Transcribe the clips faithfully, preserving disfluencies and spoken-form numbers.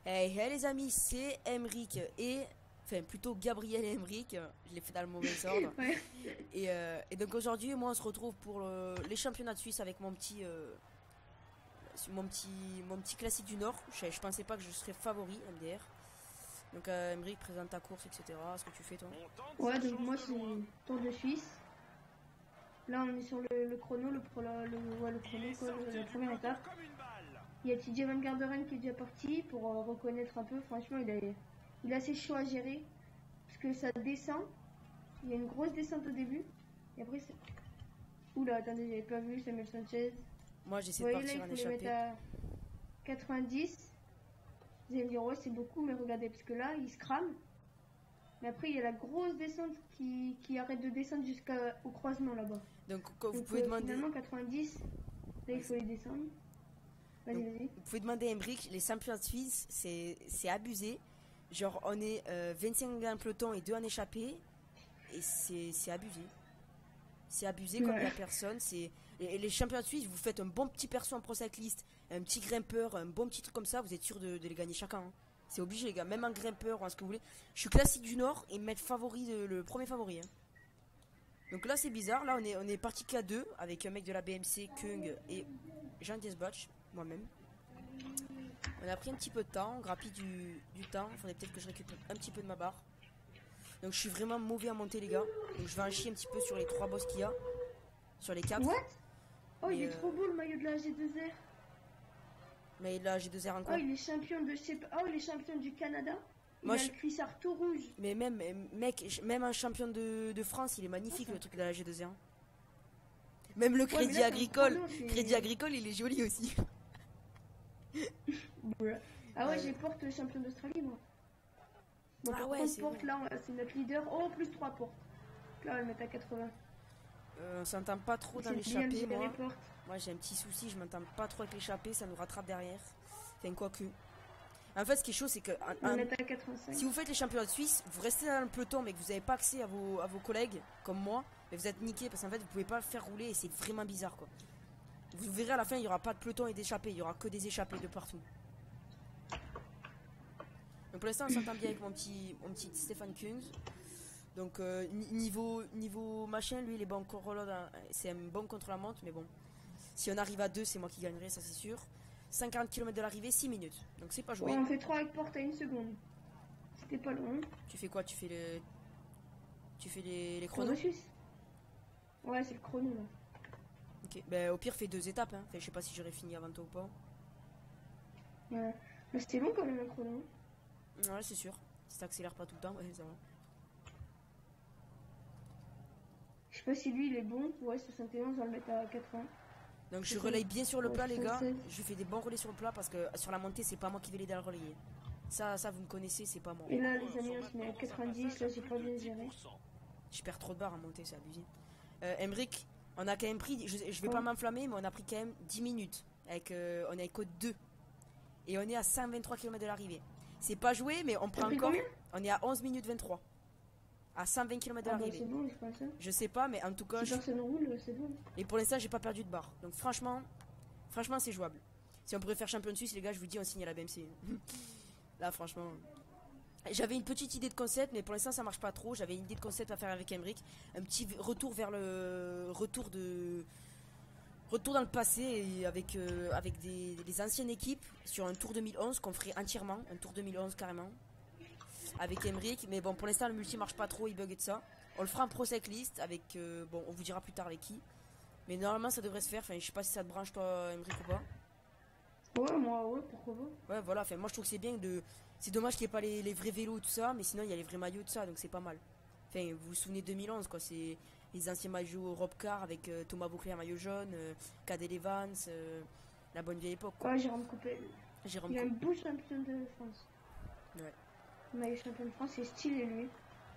Hey, hey les amis, c'est Emric et... Enfin, plutôt Gabriel et Emric, je l'ai fait dans le mauvais ordre. Ouais. Et, euh, et donc aujourd'hui, moi on se retrouve pour le- les championnats de Suisse avec mon petit, euh, mon petit, mon petit classique du Nord. Je, je pensais pas que je serais favori, M D R. Donc euh, Emric, présente ta course, et cetera. Ce que tu fais toi. Ouais, donc moi c'est Tour de Suisse. Là on est sur le, le chrono, le, pro, le, le- ouais, le chrono, quoi, le- la première étape. Il y a T J Van Garderen qui est déjà parti pour euh, reconnaître un peu. Franchement, il est, il est assez chaud à gérer parce que ça descend. Il y a une grosse descente au début et après c'est. Oula, attendez, j'avais pas vu Samuel Sanchez. Moi Vous j'essaie de voyez là, partir il en faut les mettre échappée. à quatre-vingt-dix. Vous allez me dire ouais, c'est beaucoup, mais regardez parce que là il se crame. Mais après, il y a la grosse descente qui, qui arrête de descendre jusqu'au croisement là-bas. Donc quand vous Donc pouvez euh, demander... finalement, quatre-vingt-dix, là, il faut les descendre. Vas-y, Donc, vas-y. vous pouvez demander à Emric, les championnats de Suisse, c'est c'est abusé. Genre, on est euh, vingt-cinq dans le peloton et deux en échappée. Et c'est c'est abusé. C'est abusé comme il n'y a Ouais. personne. C'est et les championnats de Suisse, vous faites un bon petit perso en pro cycliste, un petit grimpeur, un bon petit truc comme ça, vous êtes sûr de, de les gagner chacun, hein. C'est obligé, les gars. Même un grimpeur ou un ce que vous voulez. Je suis classique du Nord et mettre favori de- le premier favori, hein. Donc là, c'est bizarre. Là, on est, on est parti qu'à deux avec un mec de la B M C, Kung et Jean Desbach, moi-même. On a pris un petit peu de temps, on grappille du, du temps. Il faudrait peut-être que je récupère un petit peu de ma barre. Donc je suis vraiment mauvais à monter, les gars. Donc je vais en chier un petit peu sur les trois boss qu'il y a. Sur les quatre. What? Oh, il Mais, est euh, trop beau le maillot de la G deux R. mais là, j'ai deux R Oh, encore. il est champion de chez... Oh, il est champion du Canada. Il Moi, a je- le cuissard tout rouge. Mais même, euh, mec, je- même un champion de, de France, il est magnifique, le truc de la G deux R. Même le Ouais, mais Crédit là, c'est un Agricole. chrono, c'est- Crédit Agricole, il est joli aussi. Ah ouais, Ouais. j'ai Porte le champion d'Australie, moi. Bon, Ah par ouais, contre, c'est Porte, vrai. là, on- c'est notre leader. Oh, plus trois Portes. Là, on va le mettre à quatre-vingts. Euh, on s'entend pas trop dans C'est bien l'échappée, gérer moi. Porte. Moi, j'ai un petit souci, je m'entends pas trop avec l'échappée, ça nous rattrape derrière. Enfin, quoi que. En fait, ce qui est chaud, c'est que On va en- le mettre à quatre-vingt-cinq. si vous faites les championnats de Suisse, vous restez dans le peloton, mais que vous n'avez pas accès à vos, à vos collègues, comme moi, mais vous êtes niqué parce qu'en fait, vous pouvez pas le faire rouler et c'est vraiment bizarre, quoi. Vous verrez à la fin, il y aura pas de peloton et d'échappée, il y aura que des échappées de partout. Donc pour l'instant, on s'entend bien avec mon petit, mon petit Stéphane Kunz. Donc euh, ni- niveau, niveau machin, lui, il est bon contrôleur dans- c'est un bon contre la montre, mais bon. Si on arrive à deux, c'est moi qui gagnerai, ça c'est sûr. cinquante kilomètres de l'arrivée, six minutes. Donc c'est pas joué. Ouais, on fait trois avec Porte à une seconde. C'était pas loin. Tu fais quoi? Tu fais le. Tu fais les, les Tour chronos? de Suisse. Ouais, c'est le chrono là. Ok. Ben au pire, fais deux étapes, hein. Enfin, je sais pas si j'aurais fini avant toi ou pas. Ouais. Mais c'était long quand même le chrono. Ouais, c'est sûr. Si t'accélères pas tout le temps, ouais, ça va. Je sais pas si lui il est bon. Ouais, soixante et onze, on va le mettre à quatre-vingts. Donc je C'est relaye ça. bien sur le Ouais, plat, les gars. soixante-seize. Je fais des bons relais sur le plat parce que sur la montée, c'est pas moi qui vais l'aider à le relayer. Ça, ça, vous me connaissez, c'est pas moi. Et là, les amis, on se met à quatre-vingt-dix. Là, j'ai pas bien géré. Je perds trop de barres à monter, c'est abusé. Euh, Emric, on a quand même pris, je, je vais Ouais. pas m'enflammer, mais on a pris quand même dix minutes. Avec, euh, on est avec code deux. Et on est à cent vingt-trois kilomètres de l'arrivée. C'est pas joué, mais on prend pris encore. combien On est à onze minutes vingt-trois. À cent vingt kilomètres de Ah bah l'arrivée. c'est bon, je pense. Hein. Je sais pas, mais en tout cas, Si je... personne roule, c'est bon. et pour l'instant, j'ai pas perdu de barre. Donc franchement, franchement, c'est jouable. Si on pourrait faire champion de Suisse, les gars, je vous dis, on signe à la B M C. Là, franchement. J'avais une petite idée de concept, mais pour l'instant, ça marche pas trop. J'avais une idée de concept à faire avec Emric. Un petit v- retour vers le. Retour de. Retour dans le passé et avec, euh, avec des, des anciennes équipes sur un Tour deux mille onze qu'on ferait entièrement. Un Tour deux mille onze carrément. Avec Emric. Mais bon, pour l'instant, le multi marche pas trop, il bug et tout ça. On le fera en pro cycliste avec. Euh, bon, on vous dira plus tard avec qui. Mais normalement, ça devrait se faire. Enfin, je sais pas si ça te branche, toi, Emric, ou pas. Ouais, moi, ouais, pourquoi pas. Ouais, voilà. Enfin, moi, je trouve que c'est bien de. C'est dommage qu'il n'y ait pas les, les vrais vélos et tout ça, mais sinon, il y a les vrais maillots et tout ça, donc c'est pas mal. Enfin, vous vous souvenez de deux mille onze, quoi. C'est les anciens maillots Robcar avec euh, Thomas Bouclier maillot jaune, euh, Cadel Evans, euh, la bonne vieille époque, quoi. Ouais, Jérôme Coupé. Jérôme Il a un Cou- beau champion de France. Ouais. Il est champion de France, c'est stylé lui.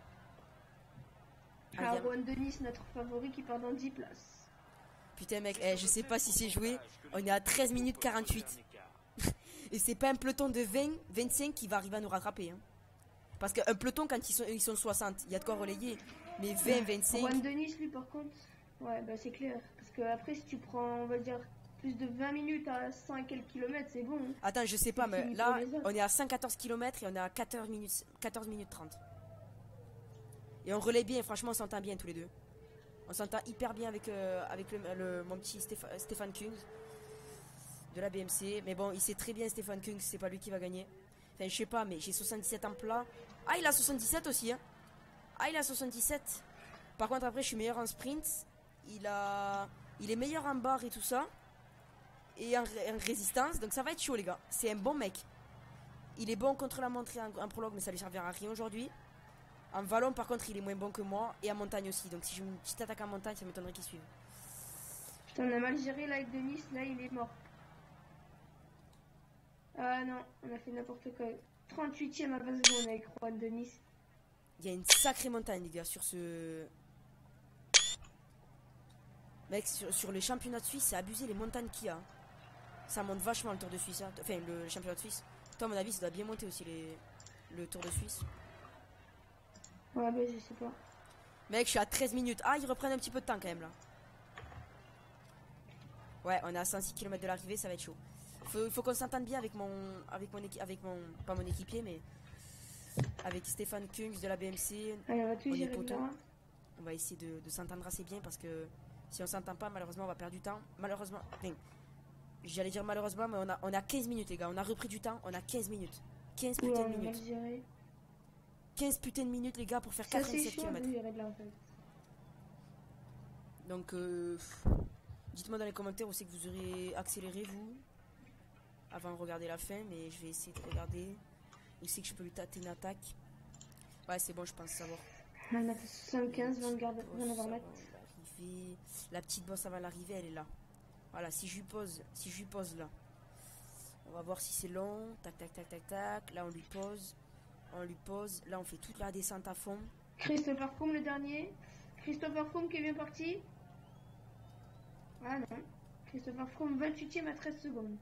Ah, Ah, y a- Rohan Denis, notre favori qui part dans dix places. Putain, mec, eh, je sais pas si c'est joué. On est à treize minutes quarante-huit. Et c'est pas un peloton de vingt, vingt-cinq qui va arriver à nous rattraper, hein. Parce qu'un peloton, quand ils sont, ils sont soixante, il y a de quoi relayer. Mais vingt, Rohan vingt-cinq. Denis, lui, par contre, ouais, bah c'est clair. Parce que après, si tu prends, on va dire, plus de vingt minutes à cent et quelques kilomètres, c'est bon. Hein. Attends, je sais pas, mais fini là, pour les autres. on est à cent quatorze kilomètres et on est à quatorze minutes, quatorze minutes trente. Et on relaie bien, franchement, on s'entend bien tous les deux. On s'entend hyper bien avec, euh, avec le, le- mon petit Stéph- Stéphane Kung de la B M C. Mais bon, il sait très bien, Stéphane Kung, c'est pas lui qui va gagner. Enfin, je sais pas, mais j'ai soixante-dix-sept en plat. Ah, il a soixante-dix-sept aussi, hein. Ah, il a soixante-dix-sept. Par contre, après, je suis meilleur en sprint. Il a, il est meilleur en barre et tout ça. Et en, en résistance. Donc, ça va être chaud, les gars. C'est un bon mec. Il est bon contre la montre et en, en prologue, mais ça lui servira à rien aujourd'hui. En vallon, par contre, il est moins bon que moi. Et en montagne aussi. Donc, si j'ai une petite attaque en montagne, ça m'étonnerait qu'il suive. Putain, on a mal géré là avec Denis, là il est mort. Ah non, on a fait n'importe quoi. trente-huitième à vingt secondes avec Juan Denis. Il y a une sacrée montagne, les gars, sur ce. Mec, sur, sur les championnats de Suisse, c'est abusé les montagnes qu'il y a. Ça monte vachement le Tour de Suisse. Hein. Enfin, le, le championnat de Suisse. Toi, à mon avis, ça doit bien monter aussi les, le Tour de Suisse. Ouais, bah je sais pas. Mec, je suis à treize minutes. Ah, ils reprennent un petit peu de temps quand même là. Ouais, on est à cent six kilomètres de l'arrivée, ça va être chaud. Faut, faut qu'on s'entende bien avec mon, avec mon, équi- avec mon, pas mon équipier, mais avec Stéphane Kungs de la B M C. Allez, on va tout On est gérer poteau. là. On va essayer de, de s'entendre assez bien parce que si on s'entend pas, malheureusement, on va perdre du temps. Malheureusement, enfin, j'allais dire malheureusement, mais on a, on a quinze minutes, les gars. On a repris du temps, on a quinze minutes. quinze Ouais, putains on de va minutes. le gérer. quinze putains de minutes, les gars, pour faire Ça c'est quatre-vingt-sept chaud de kilomètres. gérer de là en fait. Donc, euh, dites-moi dans les commentaires où c'est que vous aurez accéléré, vous, avant de regarder la fin, mais je vais essayer de regarder où c'est que je peux lui tâter une attaque. Ouais, c'est bon, je pense savoir. On a fait soixante-quinze, vingt garde, Boss vingt avant mètres. l'arrivée. La petite bosse avant l'arrivée, elle est là. Voilà, si je lui pose, si je lui pose là, on va voir si c'est long. Tac, tac, tac, tac, tac. Là, on lui pose, on lui pose. Là, on fait toute la descente à fond. Christopher Froome le dernier. Christopher Froome qui est bien parti. Ah non. Christopher Froome vingt-huitième à treize secondes.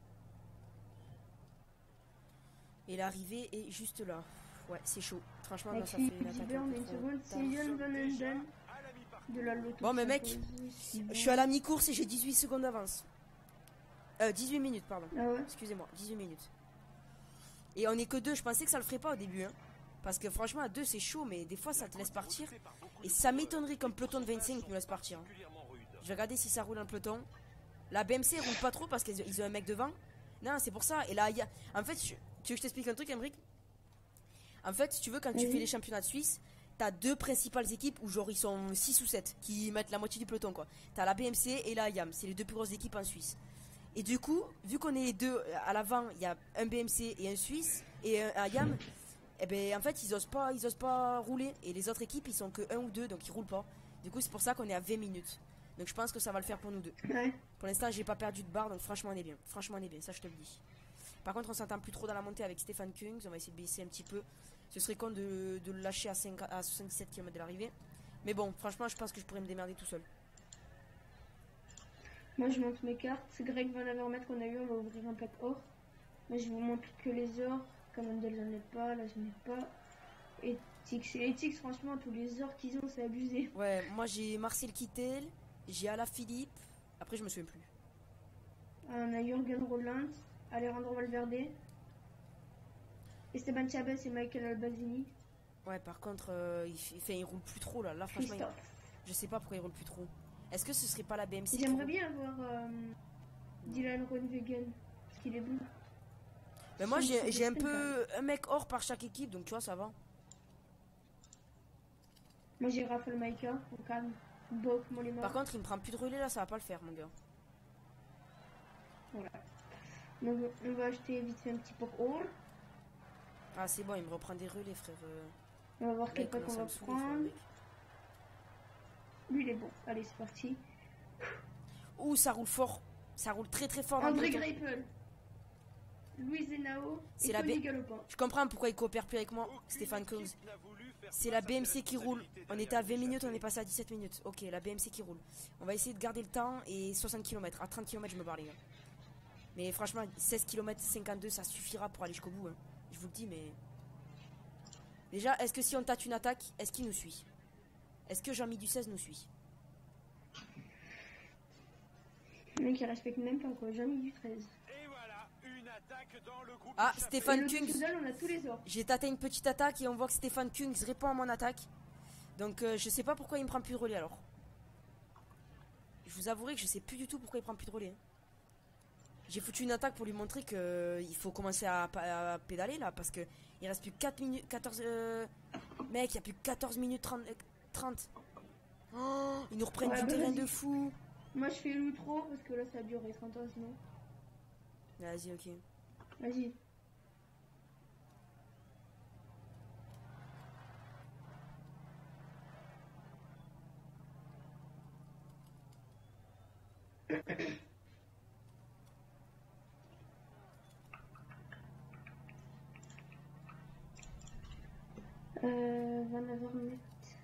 Et l'arrivée est juste là. Ouais, c'est chaud. Franchement, là, Avec ça fait une Philippe attaque un Gilbert, on peu a une trop seconde. C'est tard. Yann Van Enden de la Loto. Bon, mais mec, Je suis à la mi-course et j'ai dix-huit secondes d'avance. Euh, dix-huit minutes, pardon. Ah ouais. Excusez-moi, dix-huit minutes. Et on est que deux. Je pensais que ça le ferait pas au début. Hein. Parce que franchement, à deux, c'est chaud, mais des fois, ça te laisse partir. Et ça m'étonnerait qu'un peloton de vingt-cinq nous laisse partir. Hein. Je vais regarder si ça roule un peloton. La B M C roule pas trop parce qu'ils ont un mec devant. Non, c'est pour ça. Et là, il y a. En fait, je- tu veux que je t'explique un truc, Emric? En fait, si tu veux, quand tu Oui. fais les championnats de Suisse, t'as deux principales équipes où, genre, ils sont six ou sept qui mettent la moitié du peloton, quoi. T'as la B M C et la I A M. C'est les deux plus grosses équipes en Suisse. Et du coup, vu qu'on est les deux à l'avant, il y a un B M C et un Suisse et un I A M. Et ben en fait, ils osent pas, ils osent pas rouler. Et les autres équipes, ils sont que un ou deux, donc ils roulent pas. Du coup, c'est pour ça qu'on est à vingt minutes. Donc je pense que ça va le faire pour nous deux. Ouais. Pour l'instant, j'ai pas perdu de barre, donc franchement, on est bien. Franchement, on est bien, ça je te le dis. Par contre, on s'entend plus trop dans la montée avec Stéphane Kungs. On va essayer de baisser un petit peu. Ce serait con de, de le lâcher à, cinq, à soixante-dix-sept kilomètres de l'arrivée. Mais bon, franchement, je pense que je pourrais me démerder tout seul. Moi je monte mes cartes. C'est Greg Van Avermaet qu'on a eu. On va ouvrir un pack or. Mais je vous montre que les ors. Commandel j'en ai pas. Là j'en ai pas. Et Tix. Et Tix, franchement, tous les ors qu'ils ont, c'est abusé. Ouais, moi j'ai Marcel Kittel, j'ai Alaphilippe. Après, je me souviens plus. On a Jürgen Roland, Alejandro Valverde, Esteban Chavez et Michael Albazini. Ouais, par contre, euh, il, fait- enfin, il roule plus trop là. Là, franchement, il- Christophe. je sais pas pourquoi il roule plus trop. Est-ce que ce serait pas la B M C qui J'aimerais roule? bien avoir euh, Dylan Groenewegen, parce qu'il est bon. Mais moi, C'est- j'ai c'est j'ai un des sprints, peu un mec hors par chaque équipe, donc tu vois, ça va. Moi j'ai Rafael Maïka, au calme. Bok, Molema. Par contre, il me prend plus de relais là, ça va pas le faire, mon gars. Voilà. Donc on va acheter vite fait un petit pack or. Ah, c'est bon, il me reprend des relais, frère. euh. On va voir Là, quel il pack on commence à va me saouler, frère, prendre. mec. Lui il est bon. Allez, c'est parti. Ouh, ça roule fort. Ça roule très très fort. dans le André peloton. Greipel, Louis Zenao C'est et la Tony B- Galopin. Je comprends pourquoi il coopère plus avec moi, Stéphane Kungs. C'est la B M C qui roule. On était à vingt minutes, on est passé à dix-sept minutes. Ok, la B M C qui roule. On va essayer de garder le temps et soixante kilomètres. À trente kilomètres, je me barre, les gars. Mais franchement, seize kilomètres cinquante-deux, ça suffira pour aller jusqu'au bout. Hein. Je vous le dis, mais. Déjà, est-ce que si on tâte une attaque, est-ce qu'il nous suit? Est-ce que Jean-Mi du seize nous suit? Le mec il respecte même pas quoi, jamais du treize. Et voilà, une attaque dans le groupe. Ah, échappé. Stéphane Et le Kungs. Soudal, on a tous les ordres. J'ai tâté une petite attaque et on voit que Stéphane Kungs répond à mon attaque. Donc euh, je sais pas pourquoi il me prend plus de relais alors. Je vous avouerai que je sais plus du tout pourquoi il prend plus de relais. J'ai foutu une attaque pour lui montrer que euh, il faut commencer à, à pédaler là parce que il reste plus que quatre minutes quatorze euh... mec, il y a plus que quatorze minutes trente, euh, trente. Oh, ils nous reprennent Ouais, du bah, terrain vas-y. de fou. Moi je fais l'outro parce que là ça a duré trente ans sinon. Vas-y, OK. Vas-y. Euh, vingt-neuf heures minutes.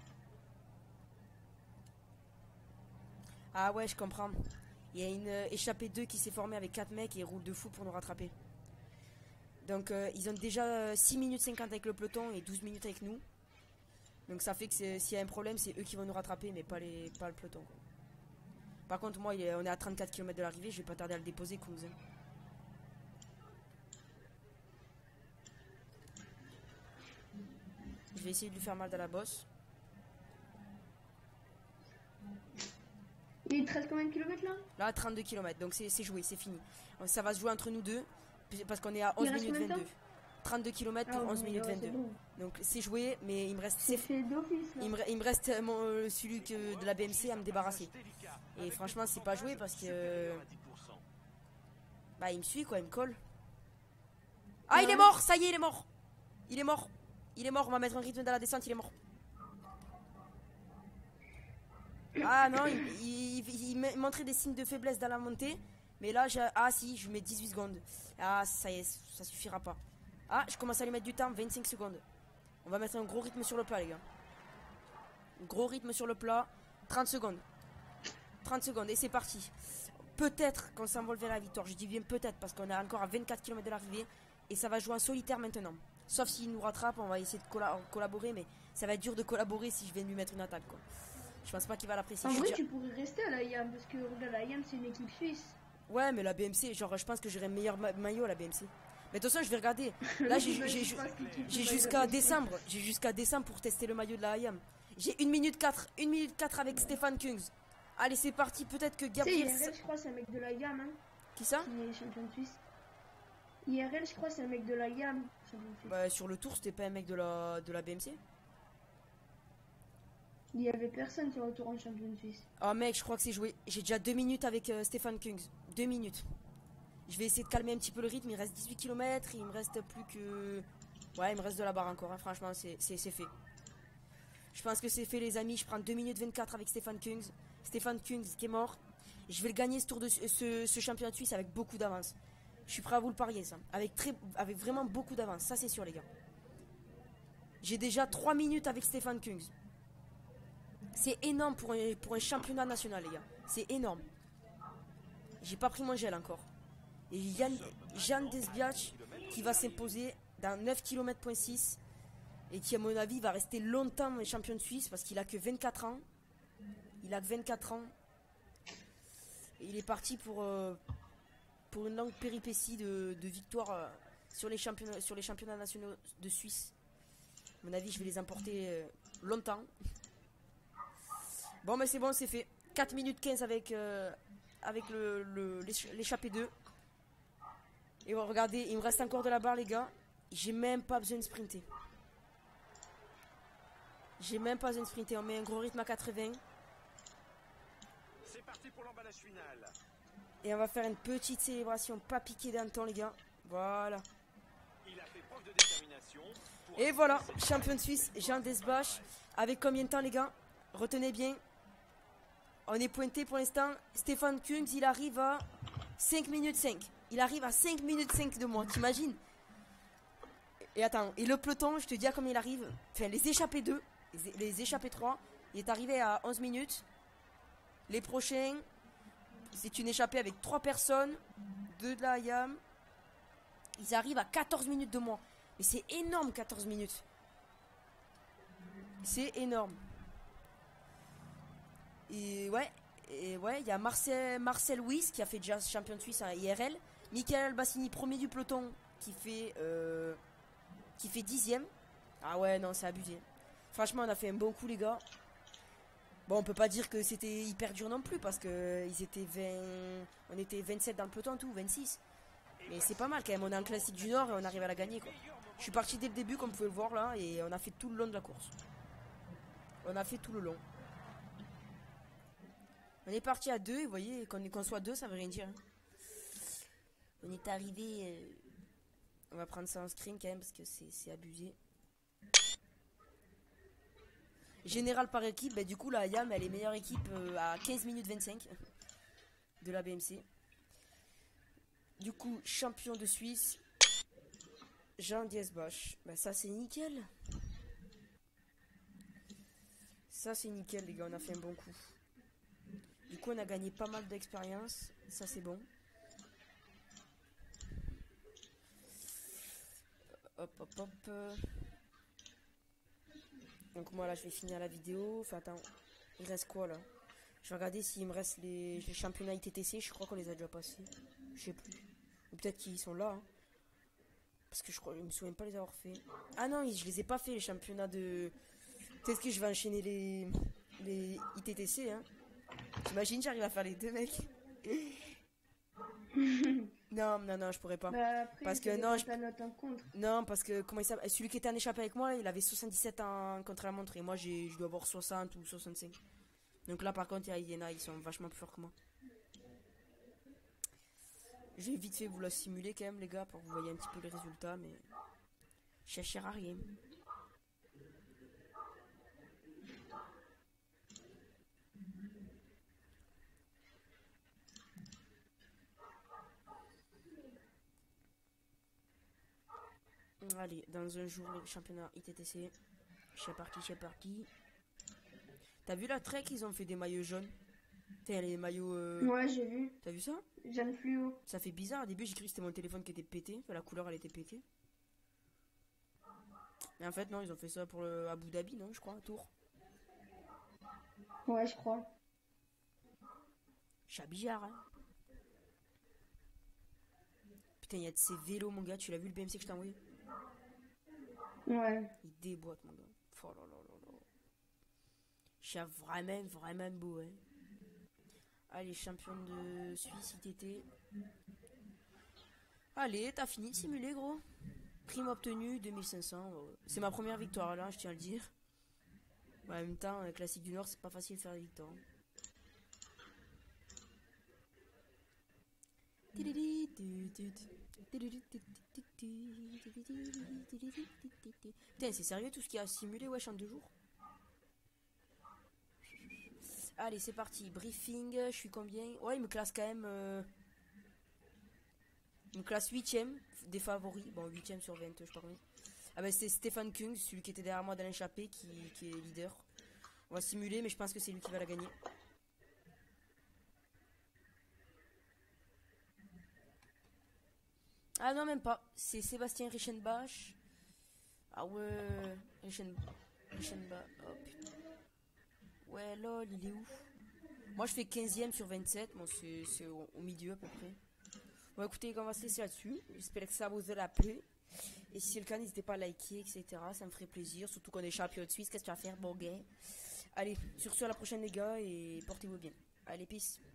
Ah ouais, je comprends. Il y a une euh, échappée deux qui s'est formée avec quatre mecs et ils roulent de fou pour nous rattraper. Donc euh, ils ont déjà euh, six minutes cinquante avec le peloton et douze minutes avec nous. Donc ça fait que c'est- s'il y a un problème, c'est eux qui vont nous rattraper mais pas, les, pas le peloton. Quoi. Par contre, moi, il est- on est à trente-quatre kilomètres de l'arrivée, je vais pas tarder à le déposer, Kungs. hein. Je vais essayer de lui faire mal dans la bosse. Il te reste combien de kilomètres là? Là, trente-deux kilomètres, donc c'est c'est joué, c'est fini. Ça va se jouer entre nous deux, parce qu'on est à Il onze reste minutes combien de temps vingt-deux. trente-deux kilomètres pour Ah, onze ouais, minutes ouais, c'est vingt-deux. bon. Donc c'est joué, mais il me reste, C'est fait d'office là. il me, il me reste euh, mon, euh, celui que, de la B M C à me débarrasser. Et franchement, c'est pas joué parce que bah il me suit quoi, il me colle. Ah, il est mort, ça y est, il est mort. Il est mort. Il est mort, on va mettre un rythme dans la descente, il est mort. Ah non, il, il, il- il me- montrait des signes de faiblesse dans la montée. Mais là, j'ai- ah si, je lui mets dix-huit secondes. Ah, ça y est, ça suffira pas. Ah, je commence à lui mettre du temps, vingt-cinq secondes. On va mettre un gros rythme sur le plat, les gars. Gros rythme sur le plat, trente secondes. trente secondes, et c'est parti. Peut-être qu'on s'envole vers la victoire. Je dis bien peut-être, parce qu'on est encore à vingt-quatre kilomètres de l'arrivée. Et ça va jouer en solitaire maintenant. Sauf s'il nous rattrape, on va essayer de colla- collaborer. Mais ça va être dur de collaborer si je viens de lui mettre une attaque, quoi. Je pense pas qu'il va l'apprécier. En Je suis vrai, déjà- tu pourrais rester à la I A M parce que regarde, la I A M c'est une équipe suisse. Ouais, mais la B M C, genre, je pense que j'aurai meilleur ma- maillot à la B M C. Mais de toute façon, je vais regarder. Là, j'ai Je j'ai- sais pas ce que tu j'ai peux jusqu'à pas décembre. J'ai jusqu'à décembre pour tester le maillot de la I A M. J'ai une minute quatre. une minute quatre avec Stéphane Kungs. Allez, c'est parti. Peut-être que Tu sais, Gabriel. I R L, je crois, c'est un mec de la I A M. Hein, Qui ça? qui est champion de Suisse. I R L, je crois, c'est un mec de la I A M. champion de Suisse. Bah, sur le tour, c'était pas un mec de la, de la B M C. Il y avait personne sur le tour en champion de Suisse. Oh mec, je crois que c'est joué. J'ai déjà deux minutes avec euh, Stéphane Kungs. Deux minutes. Je vais essayer de calmer un petit peu le rythme. Il reste dix-huit kilomètres. Il me reste plus que. Ouais, il me reste de la barre encore. hein. Franchement, c'est c'est- c'est fait. Je pense que c'est fait, les amis. Je prends deux minutes vingt-quatre avec Stéphane Kungs. Stéphane Kungs qui est mort. Je vais le gagner ce tour de ce, ce championnat de Suisse avec beaucoup d'avance. Je suis prêt à vous le parier, ça. Avec, très, avec vraiment beaucoup d'avance. Ça, c'est sûr, les gars. J'ai déjà trois minutes avec Stéphane Kungs. C'est énorme pour un, pour un championnat national, les gars. C'est énorme. J'ai pas pris mon gel encore. Et Yann, Jeanne Desbiach qui va s'imposer dans neuf kilomètres point six et qui, à mon avis, va rester longtemps champion de Suisse parce qu'il a que vingt-quatre ans. Il a que vingt-quatre ans. Et il est parti pour, euh, pour une longue péripétie de, de victoire euh, sur, les championnats, sur les championnats nationaux de Suisse. À mon avis, je vais les emporter euh, longtemps. Bon, mais c'est bon, c'est fait. quatre minutes quinze avec, euh, avec le, le, l'échappée deux. Et regardez, il me reste encore de la barre, les gars. J'ai même pas besoin de sprinter. J'ai même pas besoin de sprinter. On met un gros rythme à quatre-vingts. C'est parti pour l'emballage final. Et on va faire une petite célébration, pas piqué d'un temps, les gars. Voilà. Il a fait preuve de détermination. pour Et voilà, champion de Suisse, Jean Desbach. Avec combien de temps, les gars? Retenez bien. On est pointé pour l'instant. Stéphane Kungs, il arrive à cinq minutes cinq. Il arrive à cinq minutes cinq de moi, t'imagines? Et attends, et le peloton, je te dis à combien il arrive. Enfin, les échappés deux, les, les échappés trois, il est arrivé à onze minutes. Les prochains, c'est une échappée avec trois personnes, deux de la I A M. Ils arrivent à quatorze minutes de moi. Mais c'est énorme, quatorze minutes. C'est énorme. Et ouais, Et ouais, il y a Marcel, Marcel Wyss qui a fait déjà champion de Suisse à I R L. Michael Albassini, premier du peloton, qui fait, euh, qui fait dixième. Ah ouais, non, c'est abusé. Franchement, on a fait un bon coup, les gars. Bon, on peut pas dire que c'était hyper dur non plus, parce que ils étaient vingt... on était vingt-sept dans le peloton, tout, vingt-six. Mais c'est pas mal quand même, on est en classique du Nord et on arrive à la gagner, quoi. Je suis parti dès le début, comme vous pouvez le voir là, et on a fait tout le long de la course. On a fait tout le long. On est parti à deux, et vous voyez, qu'on qu'on soit deux, ça veut rien dire. Hein. On est arrivé... Euh... On va prendre ça en screen quand même, parce que c'est abusé. Général par équipe, bah, du coup la Yam elle est meilleure équipe euh, à quinze minutes vingt-cinq de la B M C. Du coup, champion de Suisse, Jean Diesbach. Bah ça c'est nickel. Ça c'est nickel les gars, on a fait un bon coup. Du coup on a gagné pas mal d'expérience, ça c'est bon. Hop hop hop. Donc moi là je vais finir la vidéo. Enfin attends, il reste quoi là? Je vais regarder s'il me reste les, les championnats I T T C. Je crois qu'on les a déjà passés. Je sais plus. Ou peut-être qu'ils sont là. Hein. Parce que je crois, je me souviens pas les avoir fait. Ah non, je les ai pas fait les championnats de. Peut-être que je vais enchaîner les les I T T C. Hein. T'imagines, j'arrive à faire les deux mecs. Non, non, non, je pourrais pas. Bah après, parce que non, je... note en contre. non, parce que comment il s'appelle, celui qui était en échappé avec moi, il avait soixante-dix-sept en contre la montre et moi j'ai, je dois avoir soixante ou soixante-cinq. Donc là, par contre, il y en a, ils sont vachement plus forts que moi. J'ai vite fait vous la simuler quand même, les gars, pour que vous voyez un petit peu les résultats, mais ça sert à rien. Allez, dans un jour, le championnat I T T C. C'est parti, c'est parti. T'as vu la Trek, ils ont fait des maillots jaunes. T'as les maillots... Euh... Ouais, j'ai vu. T'as vu ça? Jaune fluo. Ça fait bizarre, au début j'ai cru que c'était mon téléphone qui était pété. Enfin, la couleur elle était pétée. Mais en fait non, ils ont fait ça pour le Abu Dhabi, non, je crois, un tour. Ouais, je crois. C'est bizarre, hein. Putain, il y a de ces vélos, mon gars, tu l'as vu le B M C que je t'ai envoyé? Ouais. Il déboîte, mon gars. Oh là là là là. C'est vraiment, vraiment beau, hein. Allez, champion de Suisse, I T T. Allez, t'as fini de simuler, gros. Prime obtenue, deux mille cinq cents. C'est ma première victoire, là, je tiens à le dire. En même temps, classique du Nord, c'est pas facile de faire des victoires. Putain, c'est sérieux tout ce qu'il y a à simuler, wesh, en deux jours? Allez, c'est parti. Briefing, je suis combien? Ouais, il me classe quand même... Euh... Il me classe huitième des favoris. Bon, huitième sur vingt, je sais pas combien. Ah ben, c'est Stéphane Kung, celui qui était derrière moi dans l'échappée, qui, qui est leader. On va simuler, mais je pense que c'est lui qui va la gagner. Ah non, même pas. C'est Sébastien Reichenbach. Ah ouais. Reichenbach. Reichenbach. Oh putain. Ouais, lol, il est où? Moi, je fais quinzième sur vingt-sept. Bon, c'est au, au milieu à peu près. Bon, écoutez, on va se laisser là-dessus. J'espère que ça vous a plu. Et si c'est le cas, n'hésitez pas à liker, et cetera. Ça me ferait plaisir. Surtout qu'on est champion de Suisse. Qu'est-ce que tu vas faire, bon gars? Allez, sur ce, à la prochaine, les gars. Et portez-vous bien. Allez, peace.